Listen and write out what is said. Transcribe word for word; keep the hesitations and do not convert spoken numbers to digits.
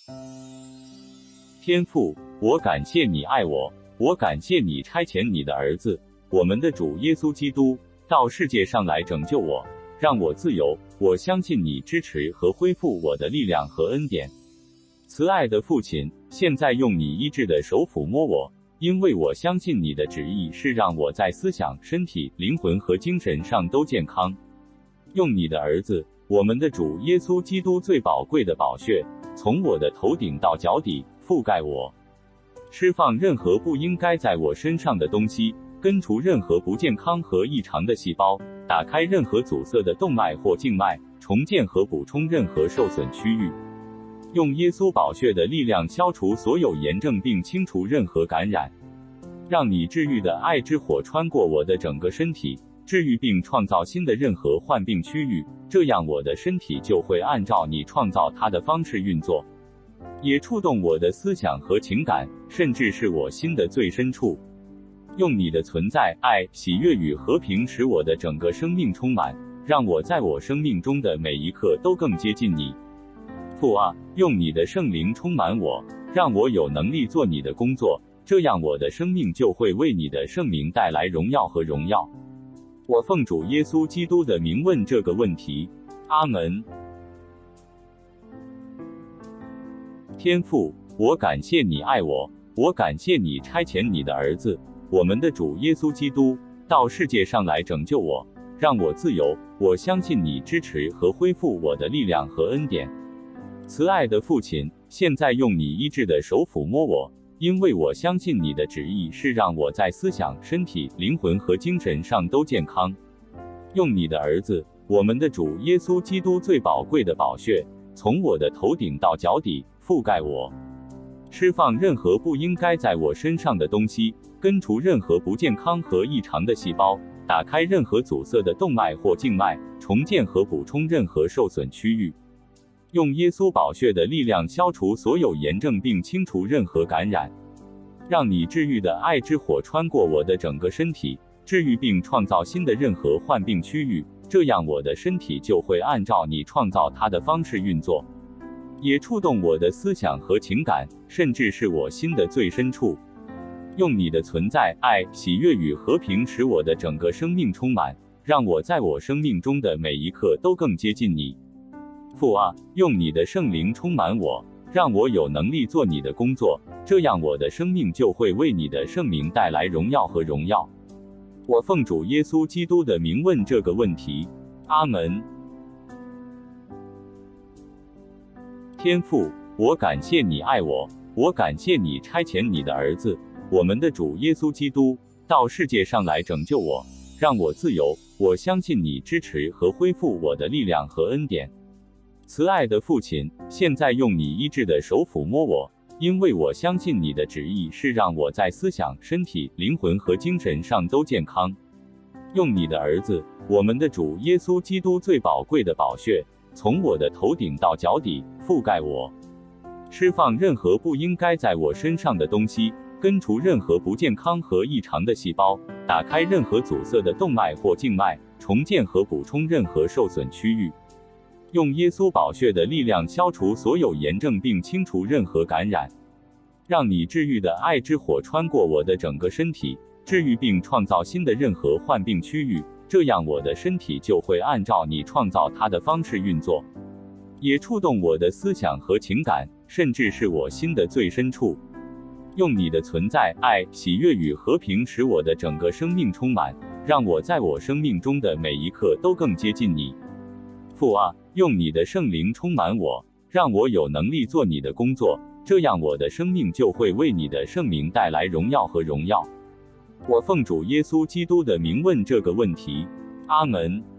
天父，我感谢你爱我，我感谢你差遣你的儿子，我们的主耶稣基督，到世界上来拯救我，让我自由。我相信你支持和恢复我的力量和恩典。慈爱的父亲，现在用你医治的手抚摸我，因为我相信你的旨意是让我在思想、身体、灵魂和精神上都健康。用你的儿子，我们的主耶稣基督最宝贵的宝血，从我的头顶到脚底覆盖我，释放任何不应该在我身上的东西，根除任何不健康和异常的细胞，打开任何阻塞的动脉或静脉，重建和补充任何受损区域。用耶稣宝血的力量消除所有炎症并清除任何感染，让你治愈的爱之火穿过我的整个身体，治愈并创造新的任何患病区域，这样我的身体就会按照你创造它的方式运作，也触动我的思想和情感，甚至是我心的最深处。用你的存在、爱、喜悦与和平使我的整个生命充满，让我在我生命中的每一刻都更接近你。父啊，用你的圣灵充满我，让我有能力做你的工作，这样我的生命就会为你的圣名带来荣耀和荣耀。我奉主耶稣基督的名问这个问题，阿门。天父，我感谢你爱我，我感谢你差遣你的儿子，我们的主耶稣基督，到世界上来拯救我，让我自由。我相信你支持和恢复我的力量和恩典。慈爱的父亲，现在用你医治的手抚摸我，因为我相信你的旨意是让我在思想、身体、灵魂和精神上都健康。用你的儿子，我们的主耶稣基督最宝贵的宝血，从我的头顶到脚底覆盖我，释放任何不应该在我身上的东西，根除任何不健康和异常的细胞，打开任何阻塞的动脉或静脉，重建和补充任何受损区域。用耶稣宝血的力量消除所有炎症并清除任何感染，让你治愈的爱之火穿过我的整个身体，治愈并创造新的任何患病区域，这样我的身体就会按照你创造它的方式运作，也触动我的思想和情感，甚至是我心的最深处。用你的存在、爱、喜悦与和平使我的整个生命充满，让我在我生命中的每一刻都更接近你。父啊，用你的圣灵充满我，让我有能力做你的工作，这样我的生命就会为你的圣名带来荣耀和荣耀。我奉主耶稣基督的名问这个问题，阿门。天父，我感谢你爱我，我感谢你差遣你的儿子，我们的主耶稣基督，到世界上来拯救我，让我自由。我相信你支持和恢复我的力量和恩典。慈爱的父亲，现在用你医治的手抚摸我，因为我相信你的旨意是让我在思想、身体、灵魂和精神上都健康。用你的儿子，我们的主耶稣基督最宝贵的宝血，从我的头顶到脚底覆盖我，释放任何不应该在我身上的东西，根除任何不健康和异常的细胞，打开任何阻塞的动脉或静脉，重建和补充任何受损区域。用耶稣宝血的力量消除所有炎症并清除任何感染，让你治愈的爱之火穿过我的整个身体，治愈并创造新的任何患病区域，这样我的身体就会按照你创造它的方式运作，也触动我的思想和情感，甚至是我心的最深处。用你的存在、爱、喜悦与和平使我的整个生命充满，让我在我生命中的每一刻都更接近你。父啊，用你的圣灵充满我，让我有能力做你的工作，这样我的生命就会为你的圣名带来荣耀和荣耀。我奉主耶稣基督的名问这个问题，阿门。